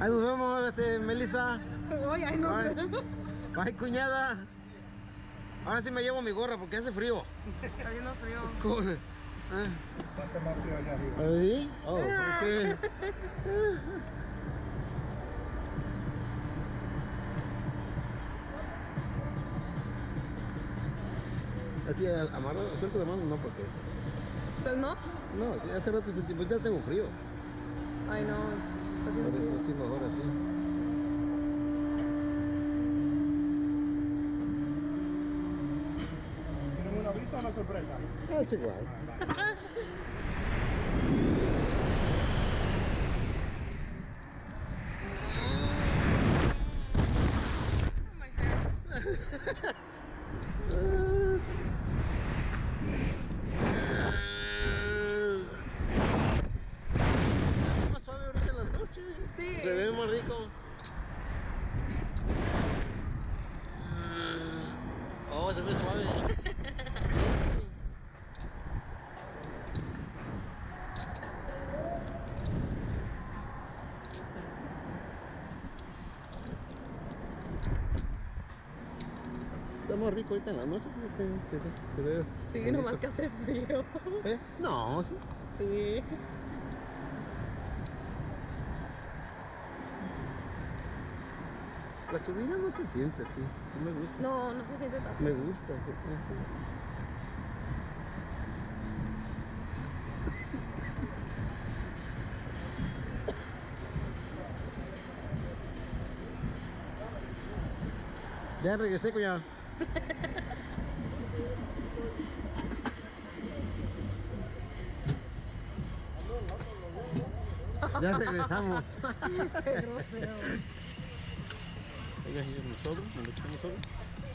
Ahí nos vemos, Melissa. Oye, ay, no. Ay, cuñada. Ahora sí me llevo mi gorra porque hace frío. Está haciendo frío. Es cool. Va a ser más frío allá arriba. ¿Ahí? Oh, ¿por qué? Así, amarrado, suelto de mano, no, porque... ¿Entonces no? No, sí, hace rato sentí, pues ya tengo frío. Ay, no. Está haciendo Por frío. eso sí, mejor así. ¿Tienen un aviso o una sorpresa? Es igual. Oh my God. Más suave ahorita en las noches. Sí. Se ve más rico. Oh, se ve suave. Está más rico ahorita en la noche. Se ve. Sí, bonito. nomás que hace frío. ¿Eh? No, sí. Sí. La subida no se siente así. No me gusta. No, no se siente tan Me gusta. Ya regresé, cuñado. Ya regresamos. Qué grosero. Oiga, ¿y nosotros? ¿Dónde estamos nosotros?